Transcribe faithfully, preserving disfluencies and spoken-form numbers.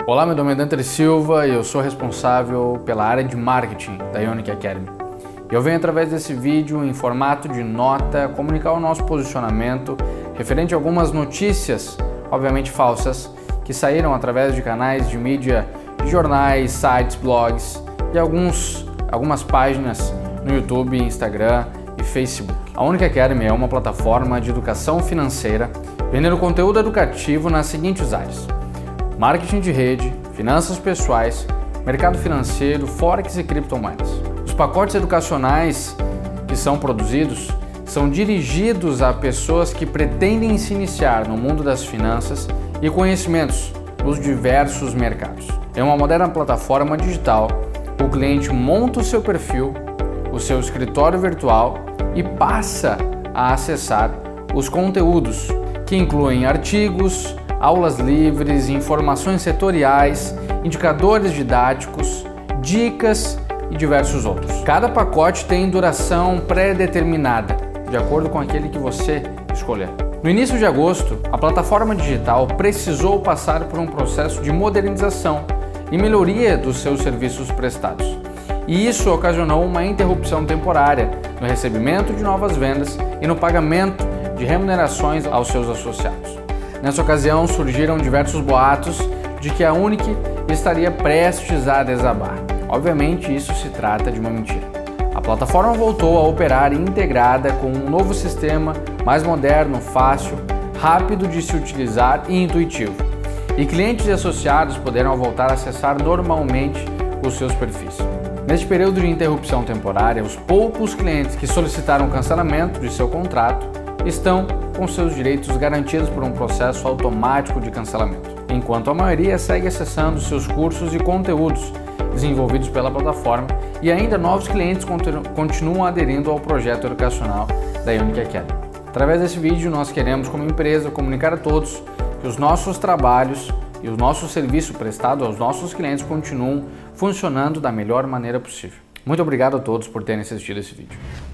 Olá, meu nome é Danter Silva e eu sou responsável pela área de marketing da Ionic Academy. E eu venho através desse vídeo em formato de nota comunicar o nosso posicionamento referente a algumas notícias, obviamente falsas, que saíram através de canais de mídia, de jornais, sites, blogs e alguns, algumas páginas no YouTube, Instagram e Facebook. A Ionic Academy é uma plataforma de educação financeira vendendo conteúdo educativo nas seguintes áreas: marketing de rede, finanças pessoais, mercado financeiro, forex e criptomoedas. Os pacotes educacionais que são produzidos são dirigidos a pessoas que pretendem se iniciar no mundo das finanças e conhecimentos nos diversos mercados. Em uma moderna plataforma digital, o cliente monta o seu perfil, o seu escritório virtual e passa a acessar os conteúdos, que incluem artigos, aulas livres, informações setoriais, indicadores didáticos, dicas e diversos outros. Cada pacote tem duração pré-determinada, de acordo com aquele que você escolher. No início de agosto, a plataforma digital precisou passar por um processo de modernização e melhoria dos seus serviços prestados. E isso ocasionou uma interrupção temporária no recebimento de novas vendas e no pagamento de remunerações aos seus associados. Nessa ocasião, surgiram diversos boatos de que a Ionic estaria prestes a desabar. Obviamente, isso se trata de uma mentira. A plataforma voltou a operar integrada com um novo sistema mais moderno, fácil, rápido de se utilizar e intuitivo. E clientes e associados poderão voltar a acessar normalmente os seus perfis. Neste período de interrupção temporária, os poucos clientes que solicitaram cancelamento de seu contrato estão com seus direitos garantidos por um processo automático de cancelamento, enquanto a maioria segue acessando seus cursos e conteúdos desenvolvidos pela plataforma e ainda novos clientes continuam aderindo ao projeto educacional da Ionic Academy. Através desse vídeo, nós queremos, como empresa, comunicar a todos que os nossos trabalhos e o nosso serviço prestado aos nossos clientes continuam funcionando da melhor maneira possível. Muito obrigado a todos por terem assistido esse vídeo.